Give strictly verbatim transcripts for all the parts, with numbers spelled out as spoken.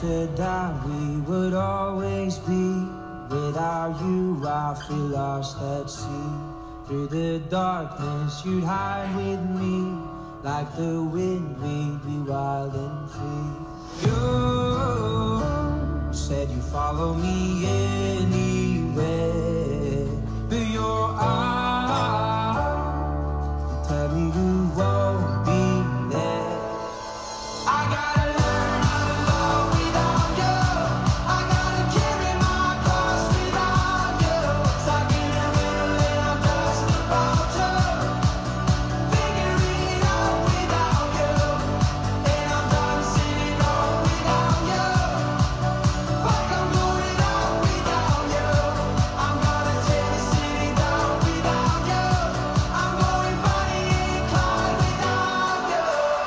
said that we would always be. Without you I feel lost at sea. Through the darkness you'd hide with me. Like the wind we'd be wild and free. You said you follow me anywhere, but your eyes tell me you won't be there. I gotta learn how to love without you. I gotta carry my cross without you. It's like in a middle and I'm just about to figure it out without you. And I'm done sitting on without you. Fuck, I'm going out without you. I'm gonna tear the city down without you. I'm going Bonnie and Clyde without you.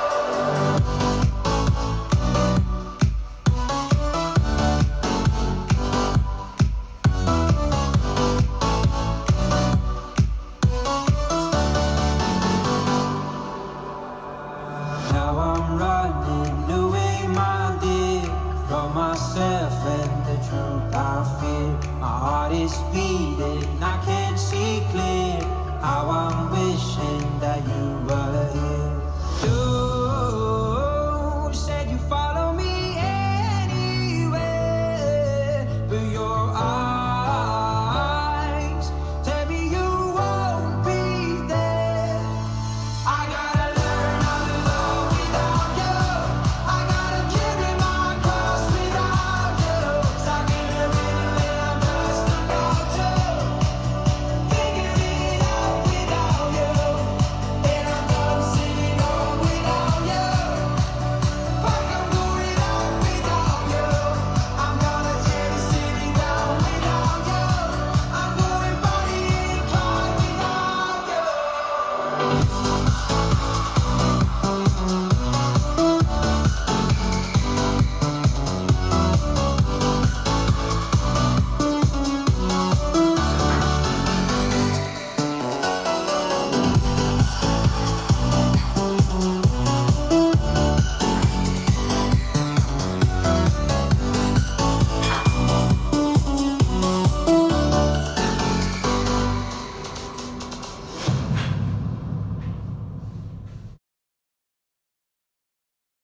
Now I'm running away, my dear, from myself and the truth I fear. My heart is beating, I can't see clear. How I'm wishing